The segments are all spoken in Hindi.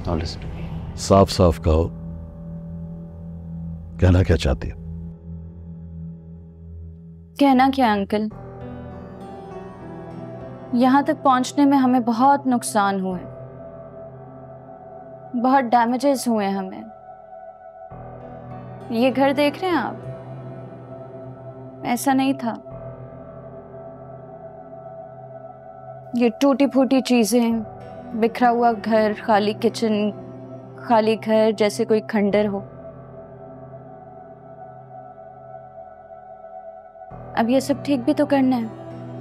Now listen. साफ साफ कहो, कहना क्या चाहती है? कहना क्या अंकल, यहां तक पहुंचने में हमें बहुत नुकसान हुए, बहुत डैमेजेस हुए हमें। ये घर देख रहे हैं आप, ऐसा नहीं था। ये टूटी फूटी चीजें, बिखरा हुआ घर, खाली किचन, खाली घर जैसे कोई खंडर हो। अब ये सब ठीक भी तो करना है।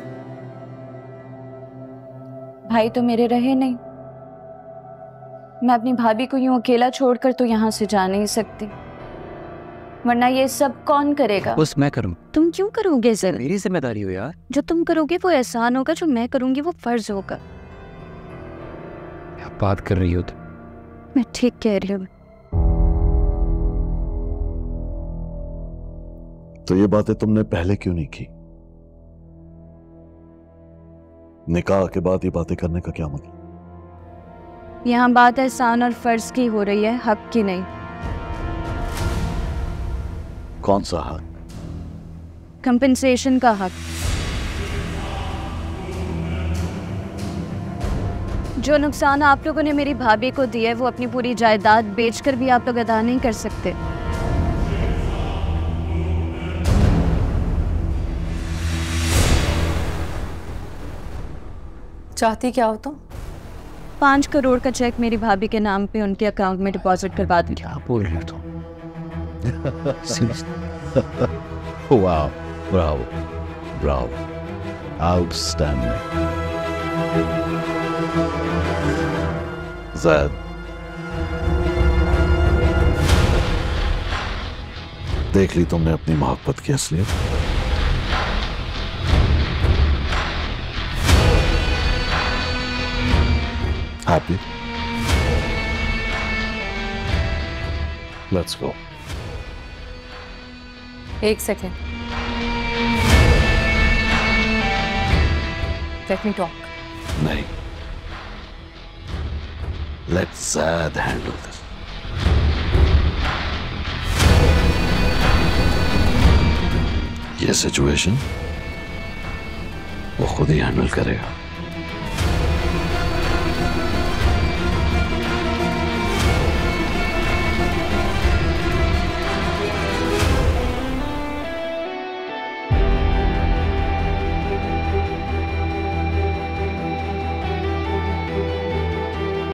भाई तो मेरे रहे नहीं, मैं अपनी भाभी को यूं अकेला छोड़कर तो यहाँ से जा नहीं सकती, वरना ये सब कौन करेगा? बस मैं करूँ। तुम क्यों करोगे सर? मेरी जिम्मेदारी हो यार। जो तुम करोगे वो एहसान होगा, जो मैं करूंगी वो फर्ज होगा। क्या बात कर रही हो तुम? मैं ठीक कह रही हूँ। तो ये बातें तुमने पहले क्यों नहीं की? निकाह के बाद ये बातें करने का क्या मतलब? यहाँ बात एहसान और फर्ज की हो रही है, हक की नहीं। कौन सा हक? कंपनसेशन का हक। जो नुकसान आप लोगों ने मेरी भाभी को दिया है वो अपनी पूरी जायदाद बेचकर भी आप लोग अदा नहीं कर सकते। चाहती क्या हो तुम? 5 करोड़ का चेक मेरी भाभी के नाम पे उनके अकाउंट में डिपॉजिट करवा दूं। क्या बोल रही हो तुम? Wow, bravo, bravo, outstanding. ज़ैद, देख ली तुमने अपनी मोहब्बत की असलियत। Happy? Let's go. एक सेकेंड, लेट मी टॉक। नहीं, let Zad handle this. ये सिचुएशन वो खुद ही हैंडल करेगा।